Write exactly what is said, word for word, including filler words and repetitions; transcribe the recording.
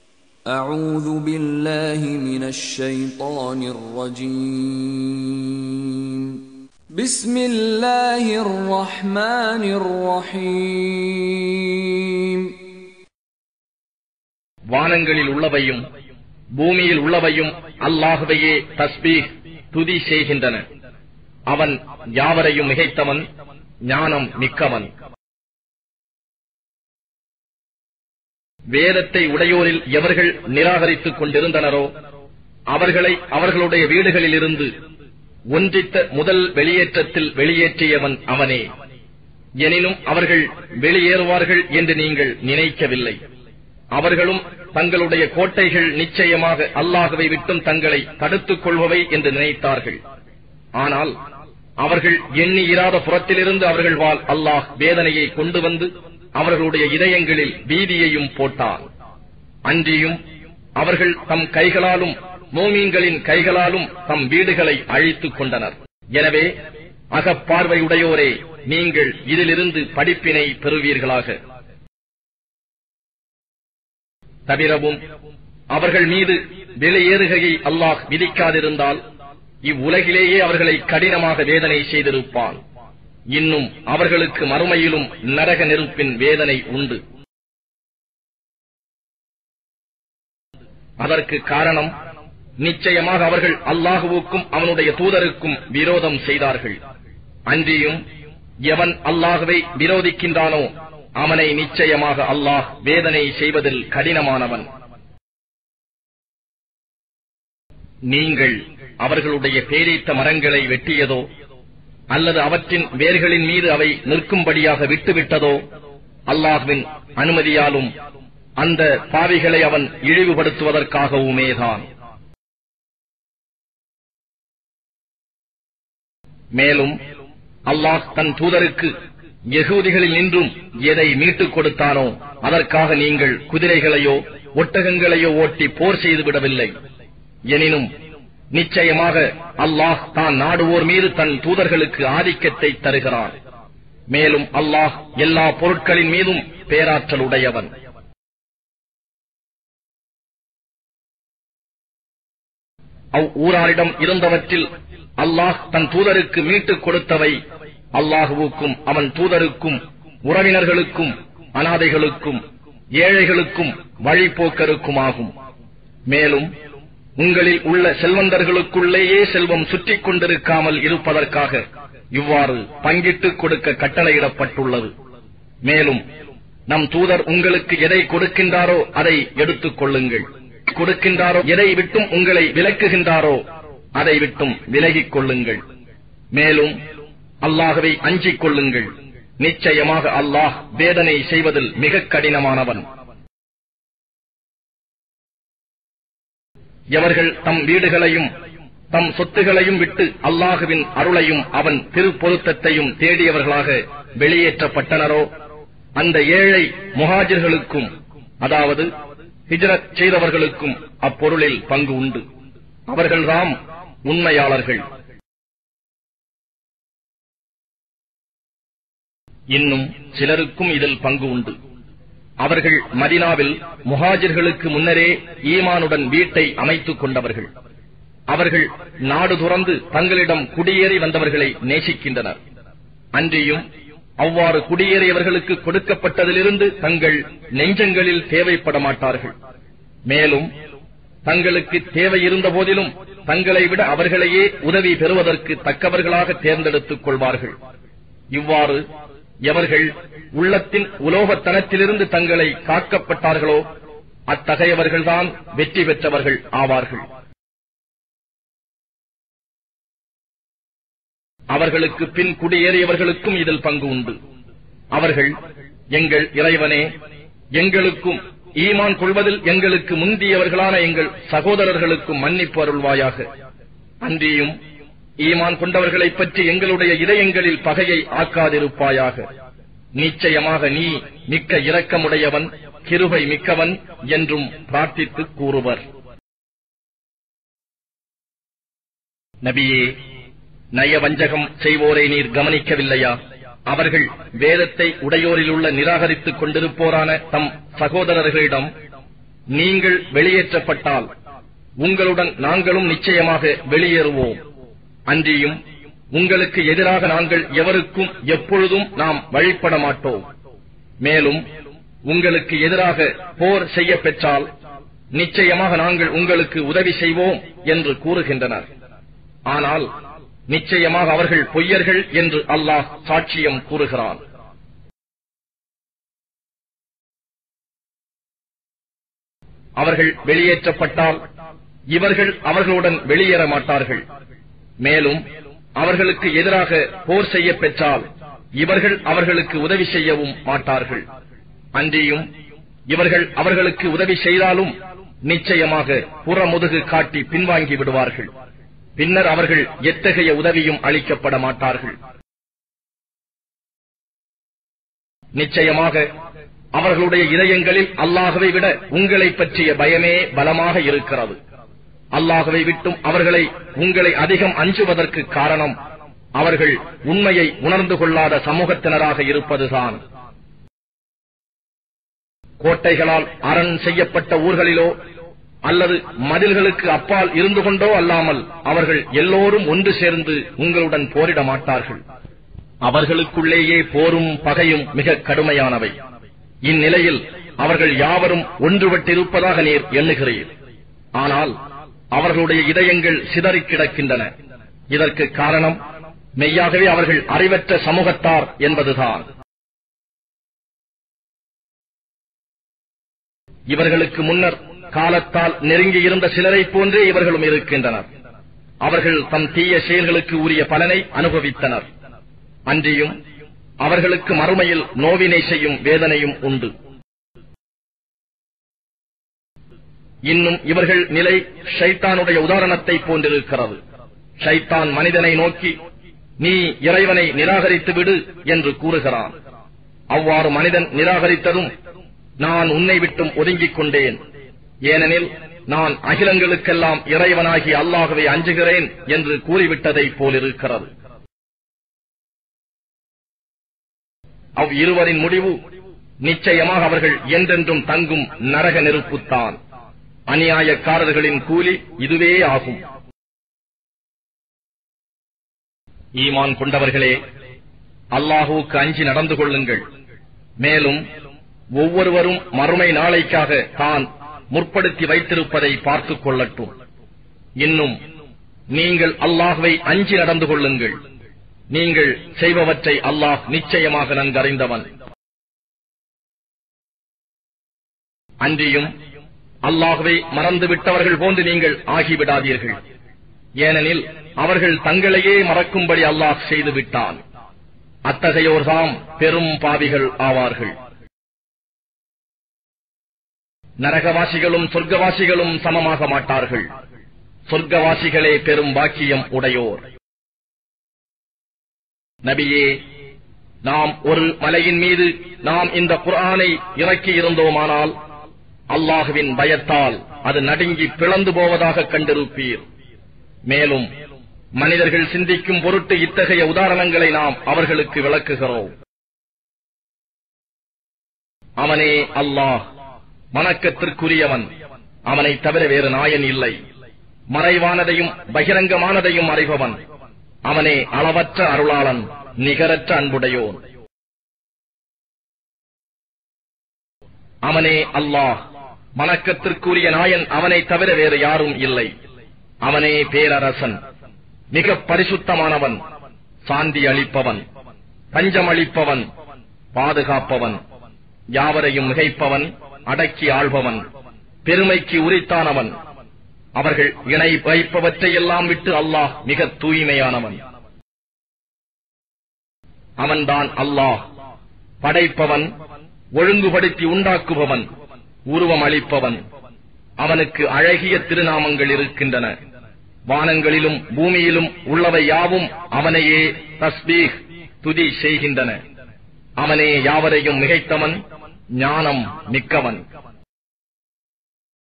أعوذ بالله من الشيطان الرجيم. بسم الله الرحمن الرحيم. வானங்களில் உள்ளவையும் பூமியில் உள்ளவையும் அல்லாஹ்வையே தஸ்பீஹ் துதி செய்கின்றன. அவன் யாவரையும் மிகைத்தவன், ஞானம் மிக்கவன். வேதத்தை உடையோரில் எவர்கள் நிராகரித்துக் கொண்டிருந்தனரோ அவர்களை அவர்களுடைய வீடுகளில் இருந்து ஒன்றித்த முதல் வெளியேற்றத்தில் வெளியேற்றியவன் அவனே. எனினும் அவர்கள் வெளியேறுவார்கள் என்று நீங்கள் நினைக்கவில்லை. அவர்களும் தங்களுடைய கோட்டைகள் நிச்சயமாக அல்லாஹ்வை விட்டும் தங்களை தடுத்துக் கொள்பவை என்று நினைத்தார்கள். ஆனால் அவர்கள் எண்ணி இராத புறத்திலிருந்து அவர்கள் வாழ் அல்லாஹ் வேதனையை கொண்டு வந்து அவர்களுடைய இதயங்களில் பீதியையும் போட்டான். அன்றியும் அவர்கள் தம் கைகளாலும் மோமீன்களின் கைகளாலும் தம் வீடுகளை அழித்துக் கொண்டனர். எனவே அகப்பார்வையுடையோரே, நீங்கள் இதிலிருந்து படிப்பினை பெறுவீர்களாக. தவிரவும் அவர்கள் மீது வெளியேறுகையை அல்லாஹ் விதிக்காதிருந்தால் இவ்வுலகிலேயே அவர்களை கடினமாக வேதனை செய்திருப்பான். இன்னும் அவர்களுக்கு மறுமையிலும் நரக நெருப்பின் வேதனை உண்டு. அதற்கு காரணம், நிச்சயமாக அவர்கள் அல்லாஹுவுக்கும் அவனுடைய தூதருக்கும் விரோதம் செய்தார்கள். அன்றியும் எவன் அல்லாஹுவை விரோதிக்கின்றானோ அவனை நிச்சயமாக அல்லாஹ் வேதனை செய்வதில் கடினமானவன். நீங்கள் அவர்களுடைய பேரீத்த மரங்களை வெட்டியதோ அல்லது அவற்றின் வேர்களின் மீது அவை நிற்கும்படியாக விட்டுவிட்டதோ அல்லாஹ்வின் அனுமதியாலும் அந்த பாவிகளை அவன் இழிவுபடுத்துவதற்காகவுமேதான். மேலும் அல்லாஹ் தன் தூதருக்கு யகூதிகளில் நின்றும் எதை மீட்டுக் கொடுத்தானோ அதற்காக நீங்கள் குதிரைகளையோ ஒட்டகங்களையோ ஓட்டி போர் செய்துவிடவில்லை. எனினும் நிச்சயமாக அல்லாஹ் தான் நாடுவோர் மீது தன் தூதர்களுக்கு ஆதிக்கத்தை தருகிறான். மேலும் அல்லாஹ் எல்லா பொருட்களின் மீதும் பேராற்றல் உடையவன். அவ் ஊராரிடம் இருந்தவற்றில் அல்லாஹ் தன் தூதருக்கு மீட்டுக் கொடுத்தவை அல்லாஹுவுக்கும் அவன் தூதருக்கும் உறவினர்களுக்கும் அனாதைகளுக்கும் ஏழைகளுக்கும் வழிபோக்கருக்குமாகும். மேலும் உங்களில் உள்ள செல்வந்தர்களுக்குள்ளேயே செல்வம் சுற்றிக் கொண்டிருக்காமல் இருப்பதற்காக இவ்வாறு பங்கிட்டுக் கொடுக்க கட்டளையிடப்பட்டுள்ளது. மேலும் நம் தூதர் உங்களுக்கு எதை கொடுக்கின்றாரோ அதை எடுத்துக் கொள்ளுங்கள். கொடுக்கின்றாரோ எதை விட்டும் உங்களை விலக்குகின்றாரோ அதை விட்டும் விலகிக் கொள்ளுங்கள். மேலும் அல்லாஹ்வை அஞ்சிக் கொள்ளுங்கள். நிச்சயமாக அல்லாஹ் வேதனை செய்வதில் மிக கடினமானவன். எவர்கள் தம் வீடுகளையும் தம் சொத்துகளையும் விட்டு அல்லாஹுவின் அருளையும் அவன் திருப்பொருத்தத்தையும் தேடியவர்களாக வெளியேற்றப்பட்டனரோ அந்த ஏழை முஹாஜிர்களுக்கும், அதாவது ஹிஜ்ரத் செய்தவர்களுக்கும் அப்பொருளில் பங்கு உண்டு. அவர்கள்தாம் உண்மையாளர்கள். இன்னும் சிலருக்கும் இதில் பங்கு உண்டு. அவர்கள் மதீனாவில் முஹாஜிர்களுக்கு முன்னரே ஈமானுடன் வீட்டை அமைத்துக் கொண்டவர்கள். அவர்கள் நாடு துறந்து தங்களிடம் குடியேறி வந்தவர்களை நேசிக்கின்றனர். அன்றியும் அவ்வாறு குடியேறியவர்களுக்கு கொடுக்கப்பட்டதிலிருந்து தங்கள் நெஞ்சங்களில் தேவைப்பட மாட்டார்கள். மேலும் தங்களுக்கு தேவையிருந்த போதிலும் தங்களை விட அவர்களையே உதவி பெறுவதற்கு தக்கவர்களாக தேர்ந்தெடுத்துக் கொள்வார்கள். இவ்வாறு எவர்கள் உள்ளத்தின் உலோகத்தனத்திலிருந்து தங்களை காக்கப்பட்டார்களோ அத்தகையவர்கள்தான் வெற்றி பெற்றவர்கள் ஆவார்கள். அவர்களுக்கு பின் குடியேறியவர்களுக்கும் இதில் பங்கு உண்டு. அவர்கள், எங்கள் இறைவனே, எங்களுக்கும் ஈமான் கொள்வதில் எங்களுக்கு முந்தியவர்களான எங்கள் சகோதரர்களுக்கும் மன்னிப்பு அருள்வாயாக. அன்றியும் ஈமான் கொண்டவர்களைப் பற்றி எங்களுடைய இதயங்களில் பகையை ஆக்காதிருப்பாயாக. நிச்சயமாக நீ மிக்க இரக்கமுடையவன், கிருபை மிக்கவன் என்றும் பிரார்த்தித்து கூறுவர். நபியே, நயவஞ்சகம் செய்வோரை நீர் கவனிக்கவில்லையா? அவர்கள் வேதத்தை உடையோரில் உள்ள நிராகரித்துக் கொண்டிருப்போரான தம் சகோதரர்களிடம் நீங்கள் வெளியேற்றப்பட்டால் உங்களுடன் நாங்களும் நிச்சயமாக வெளியேறுவோம். அன்றியும் உங்களுக்கு எதிராக நாங்கள் எவருக்கும் எப்பொழுதும் நாம் வழிபட மாட்டோம். மேலும் உங்களுக்கு எதிராக போர் செய்ய பெற்றால் நிச்சயமாக நாங்கள் உங்களுக்கு உதவி செய்வோம் என்று கூறுகின்றனர். ஆனால் நிச்சயமாக அவர்கள் பொய்யர்கள் என்று அல்லாஹ் சாட்சியம் கூறுகிறான். அவர்கள் வெளியேற்றப்பட்டால் இவர்கள் அவர்களுடன் வெளியேற மாட்டார்கள். மேலும் அவர்களுக்கு எதிராக போர் செய்ய பெற்றால் இவர்கள் அவர்களுக்கு உதவி செய்யவும் மாட்டார்கள். அன்றியும் இவர்கள் அவர்களுக்கு உதவி செய்தாலும் நிச்சயமாக புறமுதுகு காட்டி பின்வாங்கி விடுவார்கள். பின்னர் அவர்கள் எத்தகைய உதவியும் அளிக்கப்பட மாட்டார்கள். நிச்சயமாக அவர்களுடைய இதயங்களில் அல்லாஹ்வை விட உங்களை பற்றிய பயமே பலமாக இருக்கிறது. அல்லாஹ்வை விட்டும் அவர்களை உங்களை அதிகம் அஞ்சுவதற்கு காரணம் அவர்கள் உண்மையை உணர்ந்து கொள்ளாத சமூகத்தினராக இருப்பதுதான். கோட்டைகளால் அரண் செய்யப்பட்ட ஊர்களிலோ அல்லது மதில்களுக்கு அப்பால் இருந்து கொண்டோ அல்லாமல் அவர்கள் எல்லோரும் ஒன்று சேர்ந்து உங்களுடன் போரிட மாட்டார்கள். அவர்களுக்குள்ளேயே போரும் பகையும் மிக கடுமையானவை. இந்நிலையில் அவர்கள் யாவரும் ஒன்றுபட்டிருப்பதாக நீர் எண்ணுகிறீர். ஆனால் அவர்களுடைய இதயங்கள் சிதறிக் கிடக்கின்றன. இதற்கு காரணம் மெய்யாகவே அவர்கள் அறிவற்ற சமூகத்தார் என்பதுதான். இவர்களுக்கு முன்னர் காலத்தால் நெருங்கியிருந்த சிலரை போன்றே இவர்களும் இருக்கின்றனர். அவர்கள் தம் தீய செயல்களுக்கு உரிய பலனை அனுபவித்தனர். அன்றியும் அவர்களுக்கு மறுமையில் நோவினை செய்யும் வேதனையும் உண்டு. இன்னும் இவர்கள் நிலை ஷைத்தானுடைய உதாரணத்தை போன்றிருக்கிறது. ஷைத்தான் மனிதனை நோக்கி நீ இறைவனை நிராகரித்து விடு என்று கூறுகிறான். அவ்வாறு மனிதன் நிராகரித்ததும் நான் உன்னை விட்டும் ஒதுங்கிக் கொண்டேன், ஏனெனில் நான் அகிலங்களுக்கெல்லாம் இறைவனாகி அல்லாஹ்வை அஞ்சுகிறேன் என்று கூறிவிட்டதை போலிருக்கிறது. அவ் இருவரின் முடிவு நிச்சயமாக அவர்கள் என்றென்றும் தங்கும் நரக நெருப்புத்தான். அநியாயக்காரர்களின் கூலி இதுவே ஆகும். ஈமான் கொண்டவர்களே, அல்லாஹுவுக்கு அஞ்சி நடந்து கொள்ளுங்கள். மேலும் ஒவ்வொருவரும் மறுமை நாளைக்காக தான் முற்படுத்தி வைத்திருப்பதை பார்த்துக் கொள்ளட்டும். இன்னும் நீங்கள் அல்லாஹ்வை அஞ்சி நடந்து கொள்ளுங்கள். நீங்கள் செய்பவற்றை அல்லாஹ் நிச்சயமாக நன்கறிந்தவன். அன்றியும் அல்லாஹ்வை மறந்துவிட்டவர்கள் போன்று நீங்கள் ஆகிவிடாதீர்கள். ஏனெனில் அவர்கள் தங்களையே மறக்கும்படி அல்லாஹ் செய்துவிட்டான். அத்தகையோர்தாம் பெரும் பாவிகள் ஆவார்கள். நரகவாசிகளும் சொர்க்கவாசிகளும் சமமாக மாட்டார்கள். சொர்க்கவாசிகளே பெரும் பாக்கியம் உடையோர். நபியே, நாம் ஒரு மலையின் மீது நாம் இந்த குர்ஆனை இறக்கி இருந்தோமானால் அல்லாஹுவின் பயத்தால் அது நடுங்கி பிளந்து போவதாக கண்டிருப்பீர். மேலும் மனிதர்கள் சிந்திக்கும் பொருட்டு இத்தகைய உதாரணங்களை நாம் அவர்களுக்கு விளக்குகிறோம். அவனே அல்லாஹ், வணக்கத்திற்குரியவன். அவனை தவிர வேறு நாயன் இல்லை. மறைவானதையும் பகிரங்கமானதையும் அறிபவன். அவனே அளவற்ற அருளாளன், நிகரற்ற அன்புடையோன். அவனே அல்லாஹ், வணக்கத்திற்குரிய நாயன். அவனை தவிர வேறு யாரும் இல்லை. அவனே பேரரசன், மிக பரிசுத்தமானவன், சாந்தி அளிப்பவன், பஞ்சம் அளிப்பவன், பாதுகாப்பவன், யாவரையும் மிகைப்பவன், அடக்கி ஆள்பவன், பெருமைக்கு உரித்தானவன். அவர்கள் இணை வைப்பவற்றையெல்லாம் விட்டு அல்லாஹ் மிக தூய்மையானவன். அவன்தான் அல்லாஹ், படைப்பவன், ஒழுங்குபடுத்தி உண்டாக்குபவன், உருவம் அளிப்பவன். அவனுக்கு அழகிய திருநாமங்கள் இருக்கின்றன. வானங்களிலும் பூமியிலும் உள்ளவை யாவும் அவனையே தஸ்பீஹ் துதி செய்கின்றன. அவனே யாவரையும் மிகைத்தவன், ஞானம் மிக்கவன்.